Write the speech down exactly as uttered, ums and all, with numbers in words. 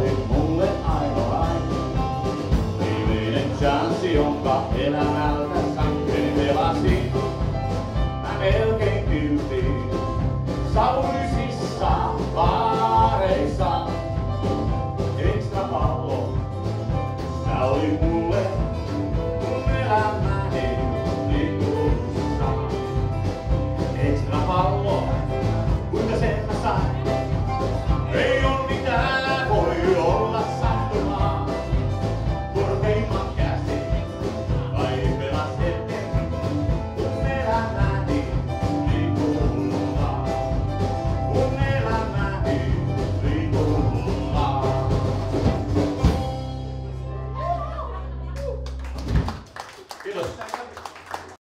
oli mulle ainoainen. Viimeinen chanssi, jonka elämältä sankkeni pelasin. Mä melkein kyltiin saurisissa baareissa. Ekstra pallo, tää oli mulle mun elämäni likussa. Ekstra pallo, kuinka sen mä sain? Ei oo mitään, voi olla sattumaa. Korkeimman käsi, vai pelastettiin mun elämäni likulla. Mun elämäni likulla. Kiitos.